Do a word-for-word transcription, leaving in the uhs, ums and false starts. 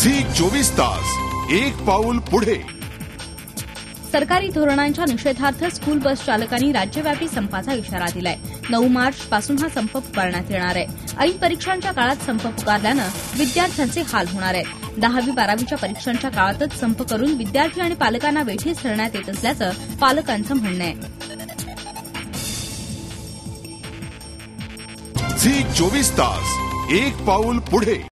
Zee चोवीस तास एक पाऊल पुढे। सरकारी धोरणांच्या निषेधार्थ स्कूल बस चालकांनी राज्यव्यापी संपाचा इशारा दिलाय। नऊ मार्च पासून हा संप पुकारण्यात येणार आहे। ऐन परीक्षांच्या काळात संप पुकारल्यानं विद्यार्थ्यांचे हाल होणार आहेत। दहावी बारावीच्या परीक्षांच्या काळातच संप करून विद्यार्थी आणि पालकांना वेठीस धरण्यात येत असल्याचं पालकांचं म्हणणं आहे। झी चोवीस तास एक पाऊल पुढे।